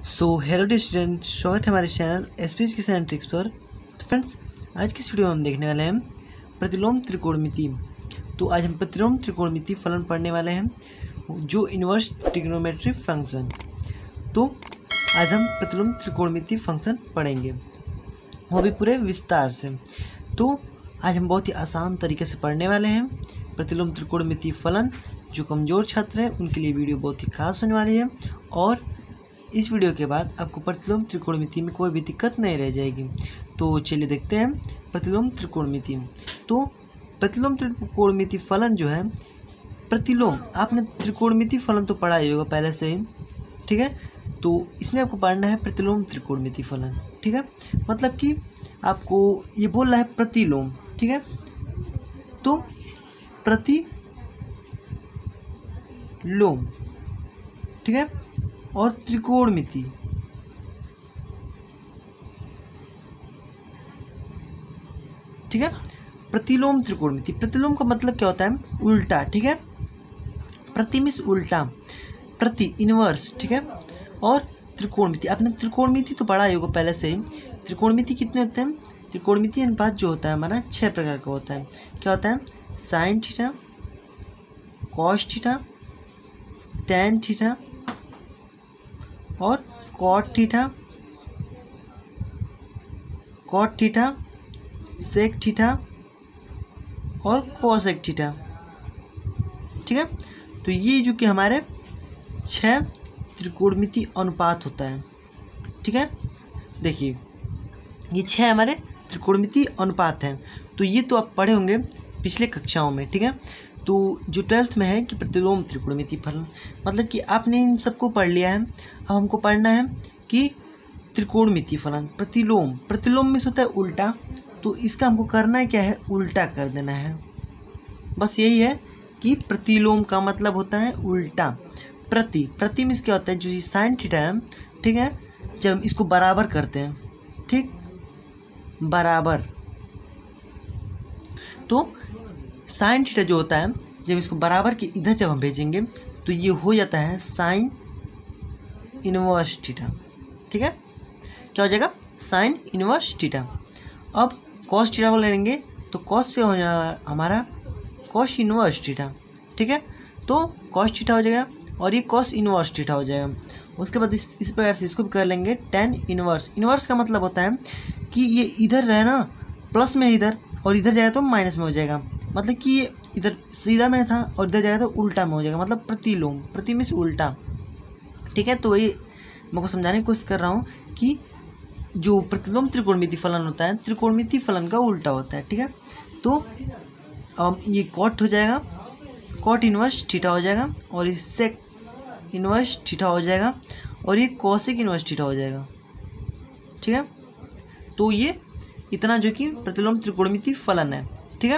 Hello dear student, स्वागत है हमारे चैनल एसपीएच किसान एंड ट्रिक्स पर। तो फ्रेंड्स, आज की इस वीडियो में हम देखने वाले हैं प्रतिलोम त्रिकोणमिति। तो आज हम प्रतिलोम त्रिकोणमिति फलन पढ़ने वाले हैं, जो इनवर्स ट्रिग्नोमेट्री फंक्शन। तो आज हम प्रतिलोम त्रिकोणमिति फंक्शन पढ़ेंगे, वो भी पूरे विस्तार से। तो आज हम बहुत ही आसान तरीके से पढ़ने वाले हैं प्रतिलोम त्रिकोणमिति फलन। जो कमज़ोर छात्र हैं उनके लिए वीडियो बहुत ही खास होने वाली है, और इस वीडियो के बाद आपको प्रतिलोम त्रिकोणमिति में कोई भी दिक्कत नहीं रह जाएगी। तो चलिए देखते हैं प्रतिलोम त्रिकोणमिति। तो प्रतिलोम त्रिकोणमिति फलन जो है, प्रतिलोम, आपने त्रिकोणमिति फलन तो पढ़ा ही होगा पहले से ही, ठीक है। तो इसमें आपको पढ़ना है प्रतिलोम त्रिकोणमिति फलन, ठीक है। मतलब कि आपको ये बोल रहा है प्रतिलोम, ठीक है। तो प्रतिलोम, ठीक है, और त्रिकोणमिति, ठीक है। प्रतिलोम त्रिकोणमिति, प्रतिलोम का मतलब क्या होता है? उल्टा, ठीक है। प्रति मीन्स उल्टा, प्रति इनवर्स, ठीक है। और त्रिकोणमिति, आपने त्रिकोणमिति तो पढ़ा ही होगा पहले से ही। त्रिकोणमिति कितने होते हैं? त्रिकोणमिति अनुपात जो होता है हमारा 6 प्रकार का होता है। क्या होता है? Sine theta, cos theta, tan theta और कॉट थीटा, सेक थीटा और कोसेक थीटा, ठीक है। तो ये जो कि हमारे 6 त्रिकोणमिति अनुपात होता है, ठीक है। देखिए, ये 6 हमारे त्रिकोणमिति अनुपात हैं। तो ये तो आप पढ़े होंगे पिछले कक्षाओं में, ठीक है। तो जो 12th में है कि प्रतिलोम त्रिकोणमिति फलन, मतलब कि आपने इन सबको पढ़ लिया है। अब हमको पढ़ना है कि त्रिकोणमिति फलन, प्रतिलोम, प्रतिलोम में होता है उल्टा। तो इसका हमको करना है क्या है? उल्टा कर देना है। बस यही है कि प्रतिलोम का मतलब होता है उल्टा। प्रति में क्या होता है? जो ये साइन थीटा है, ठीक है, जब हम इसको बराबर करते हैं, ठीक, बराबर, तो साइन थीटा जो होता है, जब इसको बराबर के इधर जब हम भेजेंगे तो ये हो जाता है साइन इनवर्स थीटा, ठीक है। क्या हो जाएगा? Sine inverse theta. अब कॉस थीटा को लेंगे तो कॉस से हो जाएगा हमारा कॉस इनवर्स थीटा, ठीक है। तो कॉस थीटा हो जाएगा और ये कॉस इनवर्स थीटा हो जाएगा। उसके बाद इस प्रकार से इसको भी कर लेंगे टेन इनवर्स। इनवर्स का मतलब होता है कि ये इधर रहे ना, प्लस में इधर, और इधर जाएगा तो माइनस में हो जाएगा। मतलब कि ये इधर सीधा में था और इधर जाएगा तो उल्टा में हो जाएगा। मतलब प्रतिलोम, प्रति मीन्स उल्टा, ठीक है। तो ये मैं को समझाने की कोशिश कर रहा हूँ कि जो प्रतिलोम त्रिकोणमिति फलन होता है, त्रिकोणमिति फलन का उल्टा होता है, ठीक है। तो अब ये कॉट हो जाएगा, कॉट इनवर्स थीटा हो जाएगा, और ये सेक इनवर्स थीटा हो जाएगा, और ये कोसेक इनवर्स थीटा हो जाएगा, ठीक है। तो ये इतना जो कि प्रतिलोम त्रिकोणमिति फलन है, ठीक है।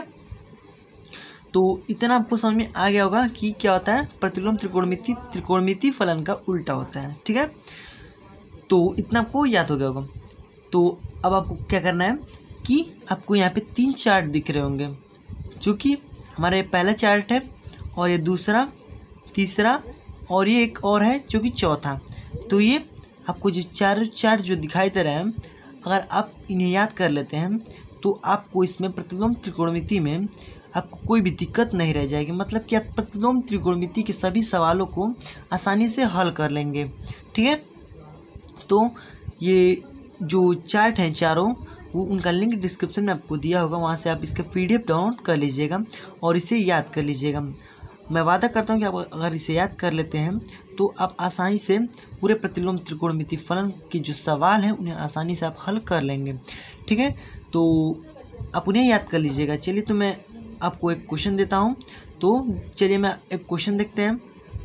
तो इतना आपको समझ में आ गया होगा कि क्या होता है प्रतिलोम त्रिकोणमिति फलन का उल्टा होता है, ठीक है। तो इतना आपको याद हो गया होगा। तो अब आपको क्या करना है कि आपको यहाँ पे 3 चार्ट दिख रहे होंगे, जो कि हमारा ये पहला चार्ट है, और ये दूसरा, तीसरा, और ये एक और है जो कि चौथा। तो ये आपको जो चारों चार्ट जो दिखाई दे रहे हैं, अगर आप इन्हें याद कर लेते हैं तो आपको इसमें प्रतिलोम त्रिकोणमिति में आपको कोई भी दिक्कत नहीं रह जाएगी। मतलब कि आप प्रतिलोम त्रिकोणमिति के सभी सवालों को आसानी से हल कर लेंगे, ठीक है। तो ये जो चार्ट हैं चारों, वो उनका लिंक डिस्क्रिप्शन में आपको दिया होगा, वहाँ से आप इसका PDF डाउनलोड कर लीजिएगा और इसे याद कर लीजिएगा। मैं वादा करता हूँ कि आप अगर इसे याद कर लेते हैं तो आप आसानी से पूरे प्रतिलोम त्रिकोणमिति फलन के जो सवाल हैं उन्हें आसानी से आप हल कर लेंगे, ठीक है। तो आप उन्हें याद कर लीजिएगा। चलिए, तो मैं आपको एक क्वेश्चन देता हूँ। तो चलिए मैं एक क्वेश्चन देखते हैं।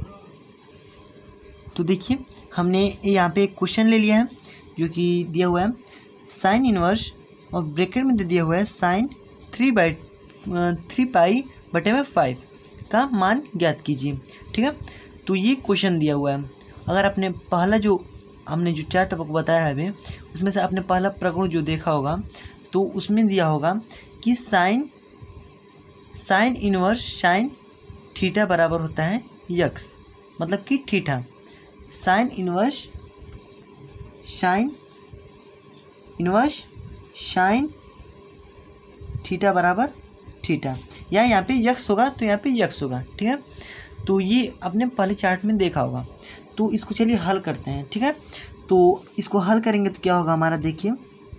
तो देखिए, हमने यहाँ पे एक क्वेश्चन ले लिया है जो कि दिया हुआ है साइन इनवर्स, और ब्रैकेट में दे दिया हुआ है साइन 3π/5 का मान ज्ञात कीजिए, ठीक है। तो ये क्वेश्चन दिया हुआ है। अगर आपने पहला जो हमने जो चार्ट आपको बताया है अभी, उसमें से आपने पहला प्रगुण जो देखा होगा, तो उसमें दिया होगा कि साइन इनवर्स साइन थीटा बराबर होता है यक्स, मतलब कि theta, sine inverse sine inverse sine theta बराबर थीटा, या यहाँ पे यक्स होगा तो यहाँ पे यक्स होगा, ठीक है। तो ये आपने पहले चार्ट में देखा होगा। तो इसको चलिए हल करते हैं, ठीक है। तो इसको हल करेंगे तो क्या होगा हमारा, देखिए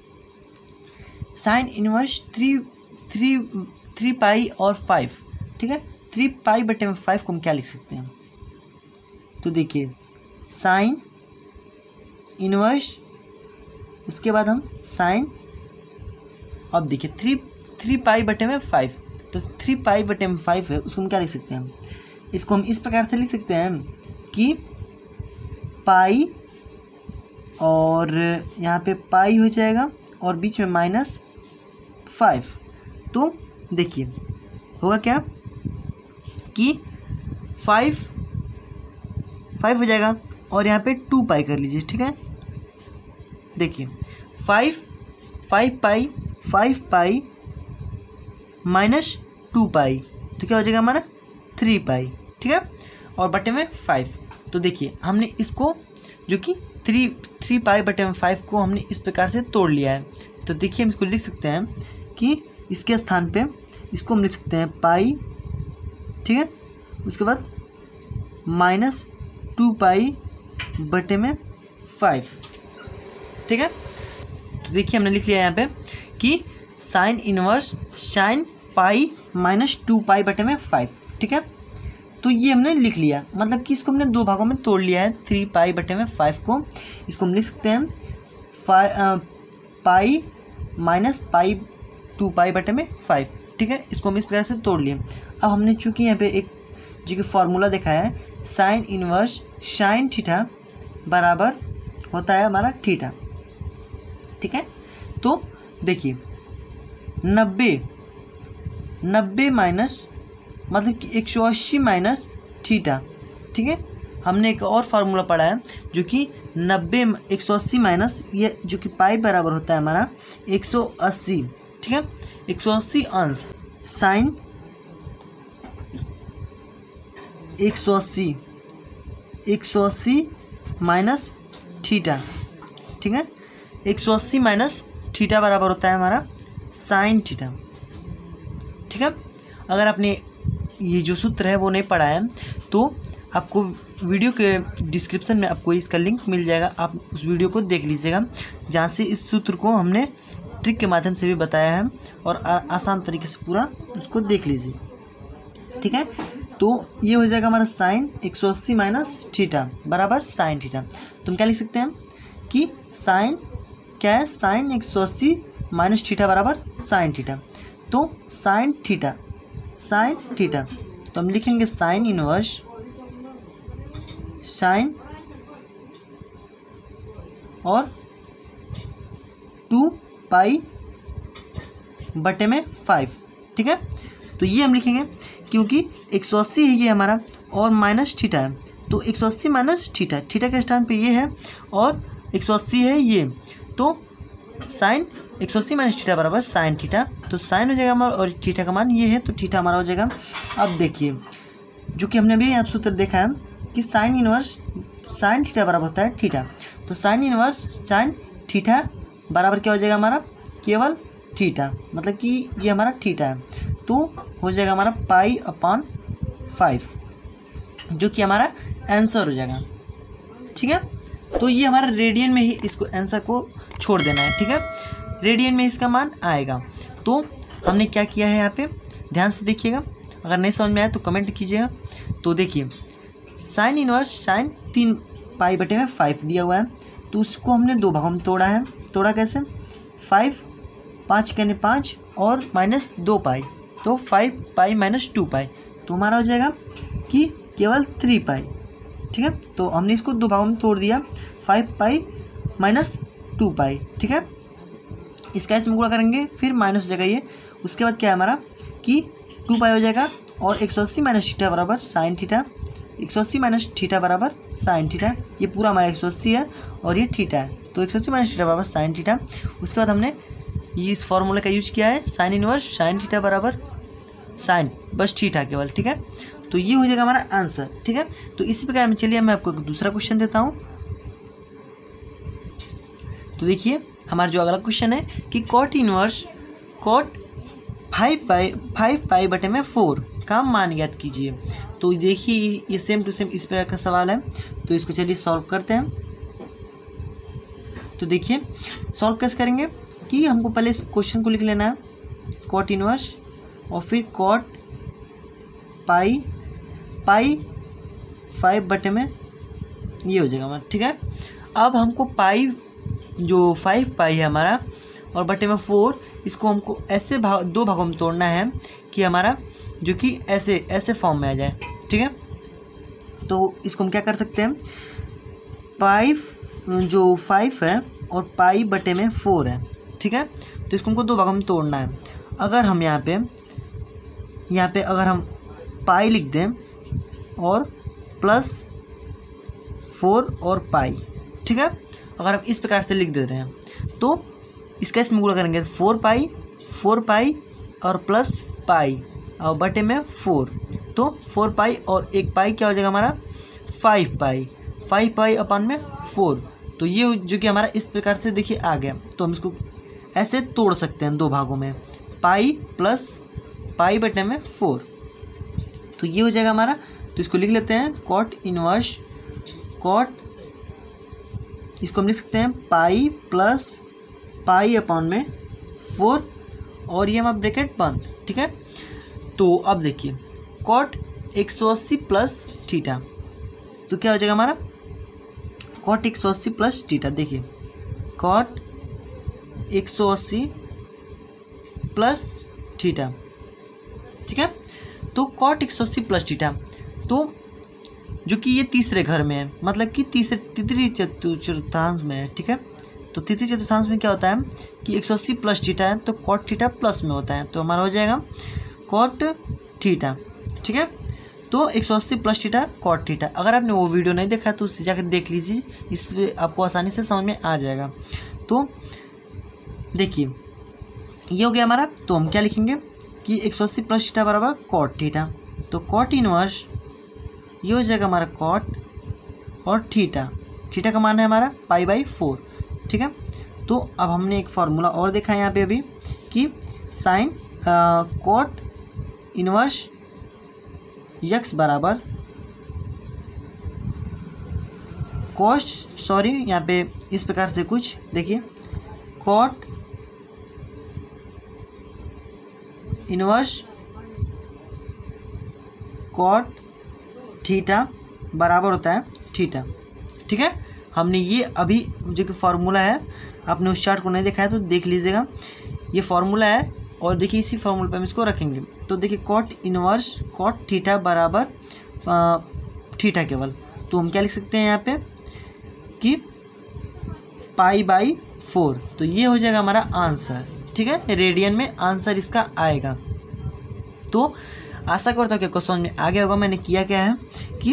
साइन इनवर्स थ्री पाई और 5, ठीक है। 3 पाई बटे में 5 को हम क्या लिख सकते हैं, तो देखिए साइन इनवर्स, उसके बाद हम साइन, अब देखिए 3 पाई बटे में 5, तो 3 पाई बटे में 5 है, उसको हम क्या लिख सकते हैं, इसको हम इस प्रकार से लिख सकते हैं कि पाई और यहाँ पे पाई हो जाएगा और बीच में -5। तो देखिए होगा क्या कि 5 हो जाएगा और यहाँ पे 2 पाई कर लीजिए, ठीक है। देखिए 5 पाई -2 पाई, तो क्या हो जाएगा हमारा 3 पाई, ठीक है, और बटे में 5। तो देखिए हमने इसको जो कि 3 पाई बटे में 5 को हमने इस प्रकार से तोड़ लिया है। तो देखिए हम इसको लिख सकते हैं कि इसके स्थान पे इसको हम लिख सकते हैं पाई, ठीक है, उसके बाद -2 पाई बटे में 5, ठीक है। तो देखिए हमने लिख लिया यहाँ पे कि sine inverse sine pi -2 pi बटे में 5, ठीक है। तो ये हमने लिख लिया, मतलब कि इसको हमने 2 भागों में तोड़ लिया है। 3 पाई बटे में 5 को इसको हम लिख सकते हैं पाई -2 पाई बटे में 5, ठीक है। इसको हम इस प्रकार से तोड़ लिए। अब हमने चूँकि यहाँ पे एक जो कि फॉर्मूला देखा है, साइन इनवर्स साइन थीटा बराबर होता है हमारा थीटा, ठीक है। तो देखिए 90 माइनस मतलब कि 180 माइनस थीटा, ठीक है। हमने एक और फार्मूला पढ़ा है जो कि 180 माइनस ये जो कि पाई बराबर होता है हमारा 180, ठीक है। 180 अंश साइन 180 माइनस थीटा, ठीक है। 180 माइनस थीटा बराबर होता है हमारा साइन थीटा, ठीक है। अगर आपने ये जो सूत्र है वो नहीं पढ़ा है तो आपको वीडियो के डिस्क्रिप्शन में आपको इसका लिंक मिल जाएगा, आप उस वीडियो को देख लीजिएगा, जहाँ से इस सूत्र को हमने ट्रिक के माध्यम से भी बताया है और आसान तरीके से पूरा उसको देख लीजिए, ठीक है। तो ये हो जाएगा हमारा साइन 180 माइनस थीटा बराबर साइन थीटा। तो हम क्या लिख सकते हैं कि साइन क्या है, साइन 180 माइनस थीटा बराबर साइन थीटा। तो साइन थीटा तो हम लिखेंगे साइन इनवर्स साइन और 2 पाई बटे में 5, ठीक है। तो ये हम लिखेंगे क्योंकि 180 है ये हमारा और माइनस थीटा है, तो 180 माइनस थीटा के स्थान पे ये है और 180 है ये, तो साइन 180 माइनस थीटा बराबर साइन थीटा। तो साइन हो जाएगा हमारा और थीटा का मान ये है, तो थीटा हमारा हो जाएगा। अब देखिए जो कि हमने अभी यहाँ सूत्र देखा है कि साइन इनवर्स साइन थीटा बराबर होता है थीटा, तो साइन इनवर्स साइन थीटा बराबर क्या हो जाएगा हमारा, केवल थीटा, मतलब कि ये हमारा थीटा है, तो हो जाएगा हमारा पाई अपॉन 5, जो कि हमारा आंसर हो जाएगा, ठीक है। तो ये हमारा रेडियन में ही इसको आंसर को छोड़ देना है, ठीक है, रेडियन में इसका मान आएगा। तो हमने क्या किया है यहाँ पे, ध्यान से देखिएगा, अगर नहीं समझ में आए तो कमेंट कीजिएगा। तो देखिए साइन इनवर्स साइन 3 पाई बटे में 5 दिया हुआ है, तो उसको हमने 2 भागों में तोड़ा है। तोड़ा कैसे, 5 के 5 और -2 पाई, तो 5 पाई -2 पाई, तो हमारा हो जाएगा कि केवल 3 पाई, ठीक है। तो हमने इसको 2 भागों में तोड़ दिया, 5 पाई -2 पाई, ठीक है। इसका इसमें गुणा करेंगे फिर माइनस हो जाएगा ये, उसके बाद क्या है हमारा कि 2 पाई हो जाएगा और 180 माइनस थीटा बराबर साइन थीटा, 180 माइनस थीटा बराबर साइन थीटा, ये पूरा हमारा 180 है और ये थीटा है, तो 180 माइनस थीटा बराबर साइन थीटा। उसके बाद हमने ये इस फॉर्मूले का यूज किया है, साइन इनवर्स साइन थीटा बराबर साइन बस थीटा केवल, ठीक है। तो ये हो जाएगा हमारा आंसर, ठीक है। तो इसी प्रकार में चलिए मैं आपको एक दूसरा क्वेश्चन देता हूँ। तो देखिए हमारा जो अगला क्वेश्चन है कि कॉट इनवर्स कॉट 5π/4 का मान ज्ञात कीजिए। तो देखिए ये सेम टू सेम इस प्रकार का सवाल है, तो इसको चलिए सॉल्व करते हैं। तो देखिए सॉल्व कैसे करेंगे कि हमको पहले इस क्वेश्चन को लिख लेना है, कॉट इनवर्स और फिर कॉट पाई 5 में ये हो जाएगा हमारा, ठीक है। अब हमको पाई जो 5π है हमारा और बटे में 4, इसको हमको ऐसे दो भागों में तोड़ना है कि हमारा जो कि ऐसे फॉर्म में आ जाए, ठीक है। तो इसको हम क्या कर सकते हैं, 5 है और पाई बटे में 4 है, ठीक है। तो इसको हमको दो भागों में तोड़ना है। अगर हम यहाँ पे अगर हम पाई लिख दें और +4 और पाई, ठीक है। अगर हम इस प्रकार से लिख दे रहे हैं तो इसका इसमें गुणा करेंगे 4π और प्लस पाई और बटे में 4, तो 4π और 1 पाई क्या हो जाएगा हमारा 5π/4। तो ये जो कि हमारा इस प्रकार से देखिए आ गया। तो हम इसको ऐसे तोड़ सकते हैं दो भागों में, पाई प्लस पाई बटे में 4, तो ये हो जाएगा हमारा। तो इसको लिख लेते हैं कॉट इनवर्स कॉट, इसको हम लिख सकते हैं पाई प्लस π/4 और ये हमारा ब्रैकेट बंद, ठीक है। तो अब देखिए कॉट 180 प्लस थीटा, तो क्या हो जाएगा हमारा कॉट 180 प्लस थीटा। देखिए कॉट 180 प्लस थीटा, ठीक है। तो कॉट 180 प्लस थीटा, तो जो कि ये तीसरे घर में है, मतलब कि तृतीय चतुर्थांश में है, ठीक है। तो तृतीय चतुर्थांश में क्या होता है कि 180 प्लस थीटा है तो कॉट थीटा प्लस में होता है, तो हमारा हो जाएगा कॉट थीटा, ठीक है। तो 180 प्लस थीटा कॉट थीटा। अगर आपने वो वीडियो नहीं देखा तो उससे जाकर देख लीजिए, इससे आपको आसानी से समझ में आ जाएगा। तो देखिए ये हो गया हमारा। तो हम क्या लिखेंगे कि 180 प्लस थीटा बराबर कॉट थीटा, तो कॉट इनवर्स ये हो जाएगा हमारा कॉट और थीटा का मान है हमारा π/4, ठीक है। तो अब हमने एक फार्मूला और देखा है यहाँ पे अभी कि साइन कॉट इनवर्स x बराबर यहाँ पे इस प्रकार से कुछ देखिए, कॉट इनवर्स कॉट थीटा बराबर होता है थीटा, ठीक है। हमने ये अभी जो कि फार्मूला है, आपने उस चार्ट को नहीं देखा है तो देख लीजिएगा, ये फार्मूला है और देखिए इसी फार्मूले पे हम इसको रखेंगे। तो देखिए कॉट इनवर्स कॉट थीटा बराबर थीटा केवल, तो हम क्या लिख सकते हैं यहाँ पे कि π/4, तो ये हो जाएगा हमारा आंसर, ठीक है। रेडियन में आंसर इसका आएगा। तो आशा करता हूँ कि आपको समझ में आ गया होगा। मैंने किया क्या है कि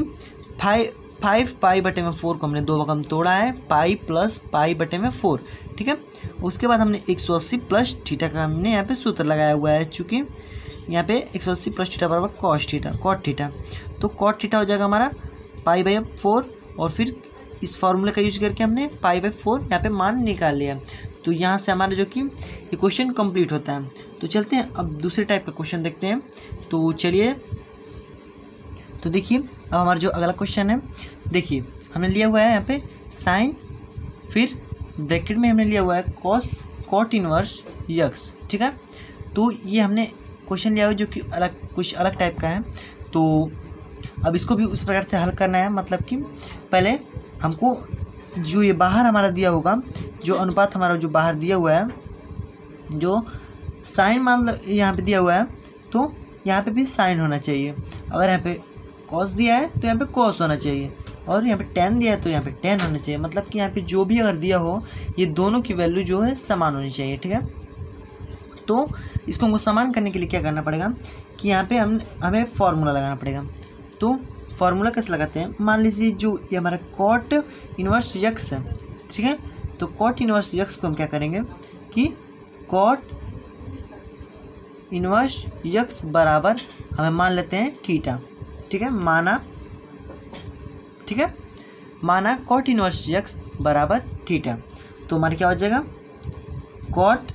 5π/4 को हमने दो भाग में तोड़ा है, पाई प्लस पाई बटे में 4, ठीक है। उसके बाद हमने 180 प्लस थीटा का हमने यहाँ पे सूत्र लगाया हुआ है, चूँकि यहाँ पे 180 प्लस थीटा बराबर कॉट थीटा, तो कॉट थीटा हो जाएगा हमारा π/4 और फिर इस फार्मूले का यूज करके हमने π/4 यहाँ पे मान निकाल लिया। तो यहाँ से हमारा जो कि ये क्वेश्चन कंप्लीट होता है। तो चलते हैं अब दूसरे टाइप का क्वेश्चन देखते हैं। तो चलिए, तो देखिए अब हमारा जो अगला क्वेश्चन है, देखिए हमने लिया हुआ है यहाँ पे साइन, फिर ब्रैकेट में हमने लिया हुआ है कॉट इनवर्स x, ठीक है। तो ये हमने क्वेश्चन लिया हुआ है जो कि कुछ अलग टाइप का है। तो अब इसको भी उस प्रकार से हल करना है, मतलब कि पहले हमको जो ये बाहर हमारा दिया होगा, जो अनुपात हमारा जो बाहर दिया हुआ है, जो साइन मान यहाँ पे दिया हुआ है, तो यहाँ पे भी साइन होना चाहिए। अगर यहाँ पे कॉस दिया है तो यहाँ पे कॉस होना चाहिए, और यहाँ पे टेन दिया है तो यहाँ पे टेन होना चाहिए। मतलब कि यहाँ पे जो भी अगर दिया हो, ये दोनों की वैल्यू जो है समान होनी चाहिए, ठीक है। तो इसको हमको समान करने के लिए क्या करना पड़ेगा कि यहाँ पे हमें फार्मूला लगाना पड़ेगा। तो फार्मूला कैसे लगाते हैं, मान लीजिए जो ये हमारा कॉट इनवर्स x है, ठीक है। तो कॉट इनवर्स x को हम क्या करेंगे कि कॉट इनवर्स x बराबर हमें मान लेते हैं थीटा, ठीक है। माना कॉट इनवर्स x बराबर थीटा। तो हमारा क्या हो जाएगा कॉट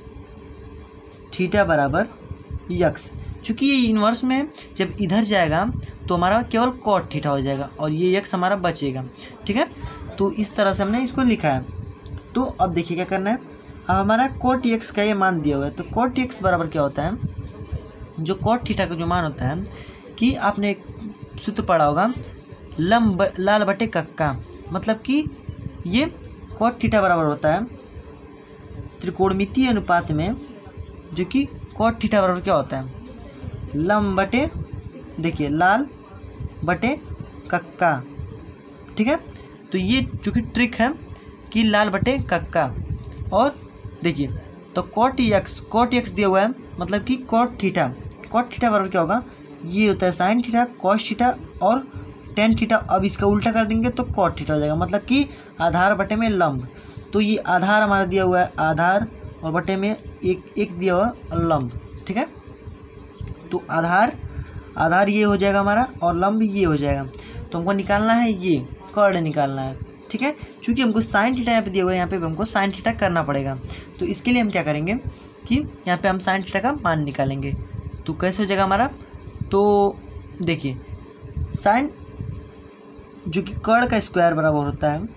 थीटा बराबर यक्स। चूँकि ये इन्वर्स में जब इधर जाएगा तो हमारा केवल कॉट थीटा हो जाएगा और ये यक्स हमारा बचेगा। ठीक है, तो इस तरह से हमने इसको लिखा है। तो अब देखिए क्या करना है, अब हमारा कॉट यक्स का ये मान दिया हुआ है। तो कॉट यक्स बराबर क्या होता है, जो कॉट थीटा का जो मान होता है कि आपने एक सूत्र पढ़ा होगा लाल बटे कक्का, मतलब कि ये कॉट थीटा बराबर होता है त्रिकोणमितीय अनुपात में, जो कि कॉट थीटा बराबर क्या होता है लंब बटे देखिए लाल बटे कक्का। ठीक है, तो ये जो कि ट्रिक है कि लाल बटे कक्का। और देखिए तो कॉट यक्स दिया हुआ है, मतलब कि कॉट थीटा बराबर क्या होगा, ये होता है साइन थीटा कॉस थीटा और टेन थीटा। अब इसका उल्टा कर देंगे तो कॉट थीटा हो जाएगा, मतलब कि आधार बटे में लंब। तो ये आधार हमारा दिया हुआ है आधार और बटे में एक दिया हुआ लंब। ठीक है, तो आधार ये हो जाएगा हमारा और लंब ये हो जाएगा। तो हमको निकालना है ये कर्ण निकालना है। ठीक है, चूँकि हमको साइन थीटा यहाँ पे दिया हुआ है, यहाँ पे हमको साइन थीटा करना पड़ेगा। तो इसके लिए हम क्या करेंगे कि यहाँ पे हम साइन थीटा का मान निकालेंगे। तो कैसे हो जाएगा हमारा, तो देखिए साइन जो कि कर्ण का स्क्वायर बराबर होता है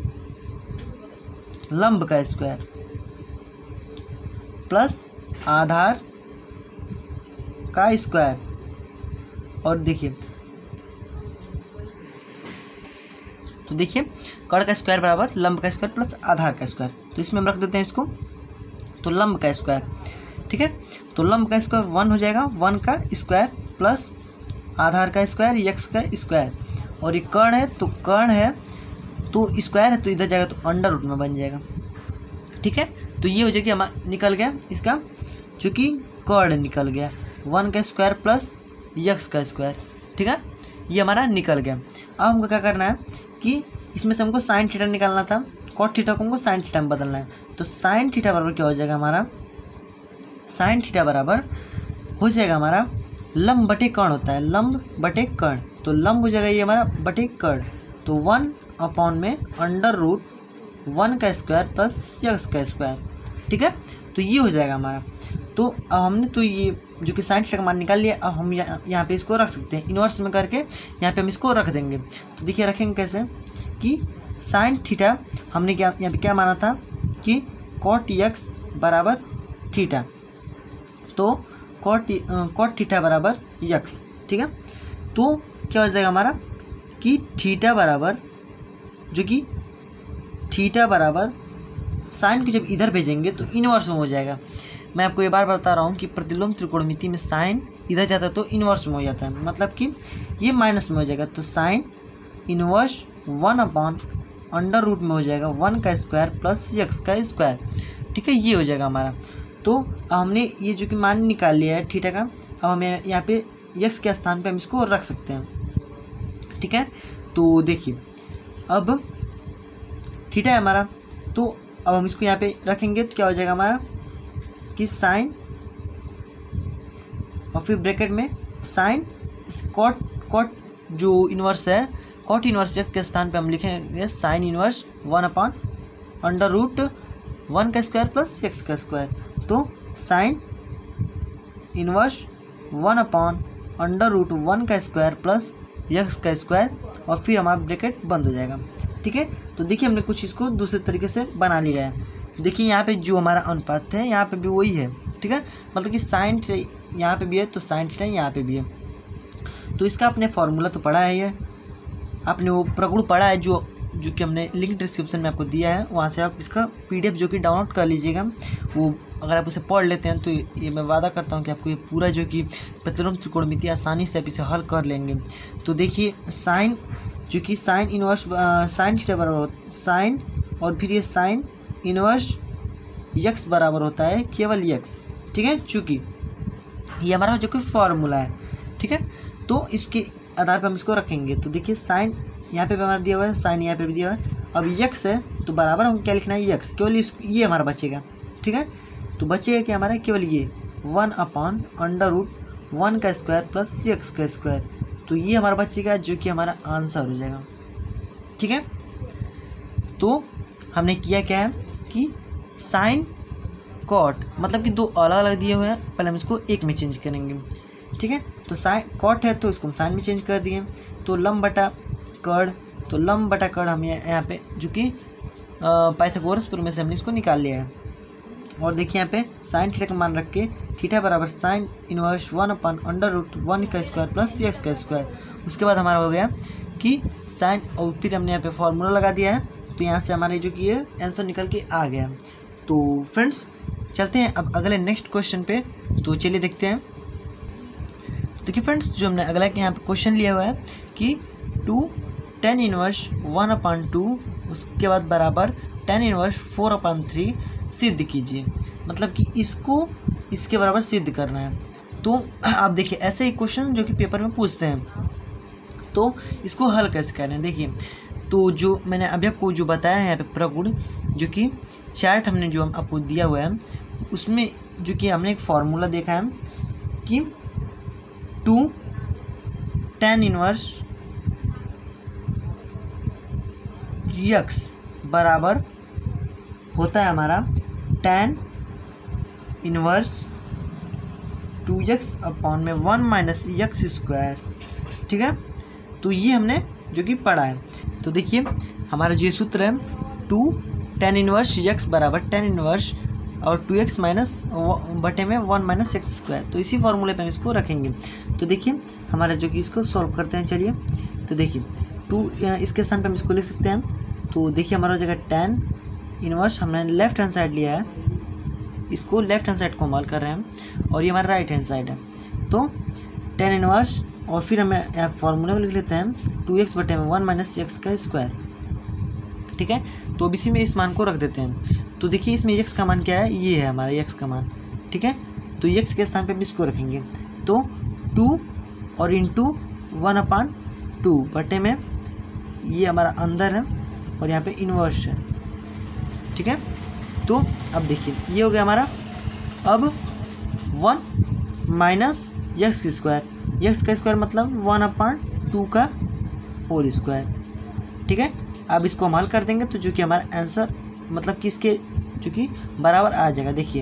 लंब का स्क्वायर प्लस आधार का स्क्वायर। और देखिए तो देखिए कर्ण का स्क्वायर बराबर लंब का स्क्वायर प्लस आधार का स्क्वायर। तो इसमें हम रख देते हैं इसको, तो लंब का स्क्वायर। ठीक है, तो लंब का स्क्वायर 1 हो जाएगा, 1 का स्क्वायर प्लस आधार का स्क्वायर यक्स का स्क्वायर। और ये कर्ण है तो स्क्वायर है तो इधर जाएगा तो अंडर रूट में बन जाएगा। ठीक है, तो ये हो जाएगी हमारा निकल गया इसका, चूँकि कर्ण निकल गया 1 का स्क्वायर प्लस यक्स का स्क्वायर। ठीक है, ये हमारा निकल गया। अब हमको क्या करना है कि इसमें से हमको साइन थीटा निकालना था, कॉट थीटा को हमको साइन थीटा में बदलना है। तो साइन थीटा बराबर क्या हो जाएगा हमारा, साइन थीटा बराबर हो जाएगा हमारा लंब बटे कर्ण होता है, लंब बटे कर्ण। तो लंब हो जाएगा ये हमारा बटे कर्ण, तो 1 अपॉन में अंडर रूट 1 का स्क्वायर प्लस यक्स का स्क्वायर। ठीक है, तो ये हो जाएगा हमारा। तो अब हमने तो ये जो कि साइन थीटा का मान निकाल लिया। अब हम यहाँ पे इसको रख सकते हैं इन्वर्स में करके, यहाँ पे हम इसको रख देंगे। तो देखिए रखेंगे कैसे कि साइन थीटा हमने क्या यहाँ पे क्या माना था कि कॉट यक्स बराबर थीटा, तो कॉट थीटा बराबर यक्स। ठीक है, तो क्या हो जाएगा हमारा कि थीटा बराबर जो कि थीटा बराबर साइन को जब इधर भेजेंगे तो इन्वर्स में हो जाएगा। मैं आपको ये बार बता रहा हूँ कि प्रतिलोम त्रिकोणमिति में साइन इधर जाता है तो इन्वर्स में हो जाता है, मतलब कि ये माइनस में हो जाएगा। तो sine inverse 1 upon under root में हो जाएगा 1 का स्क्वायर प्लस यक्स का स्क्वायर। ठीक है, ये हो जाएगा हमारा। तो हमने ये जो कि मान निकाल लिया है थीटा का, अब हमें यहाँ पे यक्स के स्थान पे हम इसको रख सकते हैं। ठीक है, तो देखिए अब थीटा है हमारा, तो अब हम इसको यहाँ पे रखेंगे तो क्या हो जाएगा हमारा कि साइन और फिर ब्रैकेट में साइन कॉट जो इन्वर्स है कॉट इन्वर्स के स्थान पे हम लिखेंगे sine inverse 1 upon under root 1 का स्क्वायर प्लस यक्स का स्क्वायर। तो sine inverse 1 upon under root 1 का स्क्वायर प्लस यक्स का स्क्वायर और फिर हमारा ब्रैकेट बंद हो जाएगा। ठीक है, तो देखिए हमने कुछ इसको दूसरे तरीके से बना लिया है। देखिए यहाँ पे जो हमारा अनुपात है यहाँ पे भी वही है। ठीक है, मतलब कि साइन यहाँ पे भी है तो साइन थीटा यहाँ पे भी है। तो इसका आपने फॉर्मूला तो पढ़ा है, ये आपने वो प्रगुण पढ़ा है जो कि हमने लिंक डिस्क्रिप्शन में आपको दिया है, वहाँ से आप इसका PDF जो कि डाउनलोड कर लीजिएगा। वो अगर आप उसे पढ़ लेते हैं तो ये मैं वादा करता हूँ कि आपको ये पूरा जो कि प्रतिलोम त्रिकोणमिति आसानी से आप इसे हल कर लेंगे। तो देखिए साइन जो कि साइन इन्वर्स साइन थीटा बराबर साइन और फिर ये साइन इन्वर्स यक्स बराबर होता है केवल यक्स। ठीक है, चूँकि ये हमारा जो कि फॉर्मूला है। ठीक है, तो इसके आधार पर हम इसको रखेंगे। तो देखिए साइन यहाँ पे भी हमारा दिया हुआ है, साइन यहाँ पे भी दिया हुआ है। अब यक्स है तो बराबर हम क्या लिखना है यक्स, केवल ये हमारा बचेगा। ठीक है, तो बचेगा कि हमारा केवल ये 1 अपॉन अंडर रूट 1 का स्क्वायर प्लस यक्स का स्क्वायर। तो ये हमारा बचेगा जो कि हमारा आंसर हो जाएगा। ठीक है, तो हमने किया क्या है कि साइन कॉट मतलब कि दो अलग अलग दिए हुए हैं, पहले हम इसको एक में चेंज करेंगे। ठीक है, तो साइन कॉट है तो इसको हम साइन में चेंज कर दिए। तो लंब बटा कड़, तो लंब बटा कड़ हम यहाँ पे जो कि पाइथागोरस प्रमेय से हमने इसको निकाल लिया है। और देखिए यहाँ पे साइन थीटा का मान रख के थीटा बराबर साइन इनवर्स 1/√1 का स्क्वायर प्लस एक्स का स्क्वायर। उसके बाद हमारा हो गया कि साइन, और फिर हमने यहाँ पे फॉर्मूला लगा दिया है, तो यहाँ से हमारे जो कि ये आंसर निकल के आ गया। तो फ्रेंड्स चलते हैं अब अगले नेक्स्ट क्वेश्चन पे, तो चलिए देखते हैं। देखिए फ्रेंड्स, जो हमने अगला के यहाँ पे क्वेश्चन लिया हुआ है कि 2 tan इनवर्स 1/2 उसके बाद बराबर tan इनवर्स 4/3 सिद्ध कीजिए। मतलब कि इसको इसके बराबर सिद्ध करना है। तो आप देखिए ऐसे ही क्वेश्चन जो कि पेपर में पूछते हैं, तो इसको हल कैसे करें। देखिए, तो जो मैंने अभी आपको जो बताया है यहाँ पे प्रगुण, जो कि चार्ट हमने जो हम आपको दिया हुआ है, उसमें जो कि हमने एक फार्मूला देखा है कि 2 tan इनवर्स x बराबर होता है हमारा tan इनवर्स 2x/(1 - x²). ठीक है, तो ये हमने जो कि पढ़ा है। तो देखिए हमारा जो सूत्र है 2 tan इनवर्स x बराबर tan इनवर्स और 2x माइनस बटे में 1 - x²। तो इसी फॉर्मूले पर हम इसको रखेंगे। तो देखिए हमारा जो कि इसको सॉल्व करते हैं। चलिए, तो देखिए 2 इसके स्थान पर हम इसको लिख सकते हैं। तो देखिए हमारा जगह tan इनवर्स हमने लेफ्ट हैंड साइड लिया है, इसको लेफ्ट हैंड साइड को हल कर रहे हैं, और ये हमारा राइट हैंड साइड है। तो tan इनवर्स और फिर हमें फॉर्मूले में लिख लेते हैं 2x बटे में 1 - x²। ठीक है, तो अब इसी में इस मान को रख देते हैं। तो देखिए इसमें x का मान क्या है, ये है हमारा x का मान। ठीक है, तो x के स्थान पे हम इसको रखेंगे। तो 2 और इंटू 1/2 बटे में ये हमारा अंदर है और यहाँ पे इन्वर्स है। ठीक है, तो अब देखिए ये हो गया हमारा। अब 1 माइनस x² x का स्क्वायर मतलब 1/2 का होल स्क्वायर। ठीक है, अब इसको हम हल कर देंगे तो जो कि हमारा आंसर मतलब कि इसके जो कि बराबर आ जाएगा। देखिए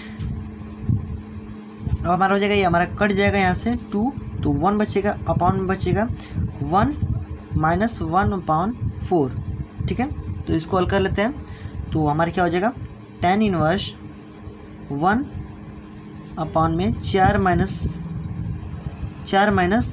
अब हमारा हो जाएगा, ये हमारा कट जाएगा यहाँ से 2, तो 1 बचेगा, अपॉन में बचेगा 1 - 1/4। ठीक है, तो इसको हल कर लेते हैं। तो हमारे क्या हो जाएगा tan इनवर्स 1 अपॉन में 4 माइनस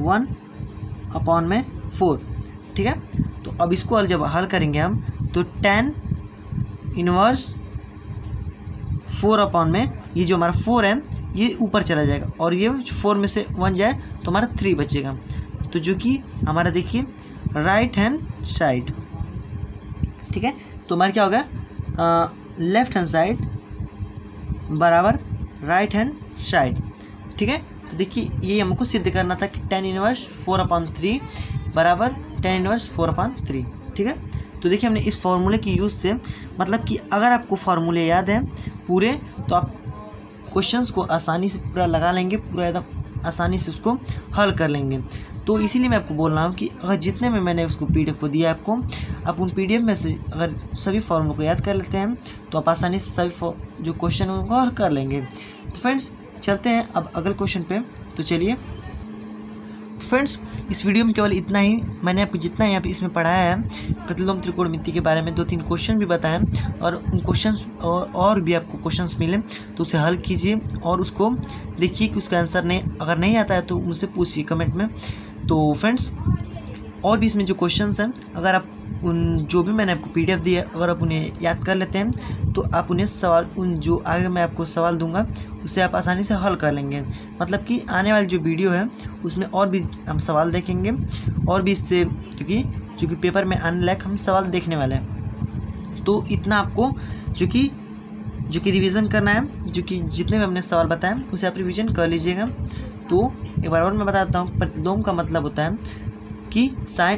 1/4। ठीक है, तो अब इसको जब हल करेंगे हम तो tan इनवर्स 4 अपॉन में ये जो हमारा 4 है ये ऊपर चला जाएगा, और ये 4 में से 1 जाए तो हमारा 3 बचेगा। तो जो कि हमारा देखिए राइट हैंड साइड। ठीक है, तो हमारा क्या होगा लेफ्ट हैंड साइड बराबर राइट हैंड साइड। ठीक है, तो देखिए ये हमको सिद्ध करना था कि tan इनवर्स 4/3 बराबर tan इनवर्स 4/3। ठीक है, तो देखिए हमने इस फॉर्मूले की यूज़ से मतलब कि अगर आपको फार्मूले याद हैं पूरे तो आप क्वेश्चंस को आसानी से पूरा लगा लेंगे, पूरा एकदम आसानी से उसको हल कर लेंगे। तो इसीलिए मैं आपको बोल रहा हूँ कि अगर जितने में मैंने उसको PDF को दिया आपको, आप उन PDF में से अगर सभी फॉर्मूले को याद कर लेते हैं तो आप आसानी से सभी जो क्वेश्चन है उनको हल कर लेंगे। तो फ्रेंड्स चलते हैं अब अगले क्वेश्चन पे। तो चलिए, तो फ्रेंड्स इस वीडियो में केवल इतना ही। मैंने आपको जितना यहाँ पे इसमें पढ़ाया है प्रतिलोम त्रिकोणमिति के बारे में 2-3 क्वेश्चन भी बताएं, और उन क्वेश्चंस और भी आपको क्वेश्चंस मिले तो उसे हल कीजिए और उसको देखिए कि उसका आंसर अगर नहीं आता है तो मुझसे पूछिए कमेंट में। तो फ्रेंड्स और भी इसमें जो क्वेश्चंस हैं अगर आप उन जो भी मैंने आपको PDF दिया है अगर आप उन्हें याद कर लेते हैं तो आप उन्हें सवाल उन जो आगे मैं आपको सवाल दूंगा उससे आप आसानी से हल कर लेंगे। मतलब कि आने वाली जो वीडियो है उसमें और भी हम सवाल देखेंगे, और भी इससे क्योंकि पेपर में आने लायक हम सवाल देखने वाले हैं। तो इतना आपको जो कि रिवीजन करना है, जो कि जितने में हमने सवाल बताए उसे आप रिवीजन कर लीजिएगा। तो एक बार और मैं बताता हूँ, प्रतिलोम का मतलब होता है कि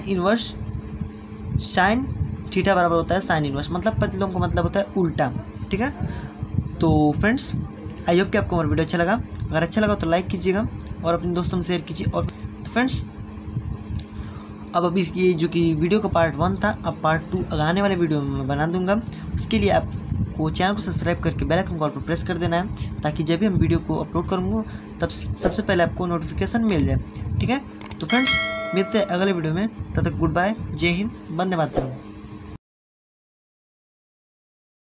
साइन थीटा बराबर होता है साइन इनवर्स, मतलब प्रतिलोम का मतलब होता है उल्टा। ठीक है, तो फ्रेंड्स आई होप कि आपको हमारा वीडियो अच्छा लगा। अगर अच्छा लगा तो लाइक कीजिएगा और अपने दोस्तों में शेयर कीजिए। और फ्रेंड्स अब इस ये जो कि वीडियो का पार्ट 1 था, अब पार्ट 2 आने वाले वीडियो में मैं बना दूंगा। उसके लिए आपको चैनल को सब्सक्राइब करके बेल आइकन कॉल पर प्रेस कर देना है, ताकि जब भी हम वीडियो को अपलोड करूँगा तब सबसे पहले आपको नोटिफिकेशन मिल जाए। ठीक है, तो फ्रेंड्स मिलते हैं अगले वीडियो में, तब तक गुड बाय, जय हिंद, वंदे मातरम।